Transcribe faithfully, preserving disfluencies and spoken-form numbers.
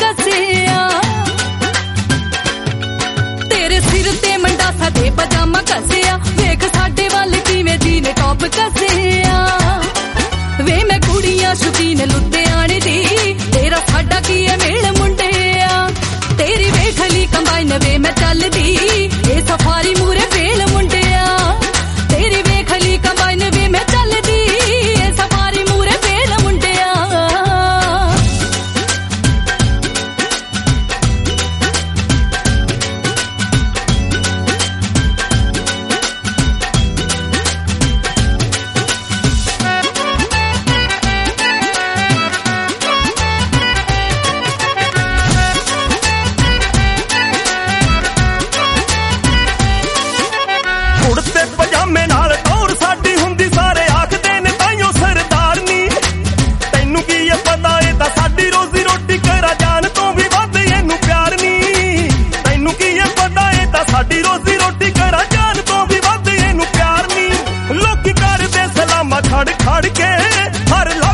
कसिया तेरे सिर ते मंडासा ते पजामा कसिया वेख साडे वाल किवें जी ने टॉप कसिया वे मैं कुड़ियां शौकीन लुधियाने दी तेरा साडा की है मेल मुंडिया तेरी वेखली कंबाइन वे मैं चलदी ए सफारी मूरे फेल मुंडिया तेरी वेखली कंबाइन वे मैं चलदी ए सफारी मूरे फेल मुंडिया कुड़ते पजामे नाल टौर साडी हुंदी सारे आखदे ने ताइयों सरदारनी तैनू की ये पता ए तां साडी रोजी रोटी करा जान तो भी वध एनू प्यार नी तैनू की ये पता ए तां साडी रोजी रोटी करा जान तो भी वध एनू प्यार नी लोकी करदे सलामा खड़ खड़ के हर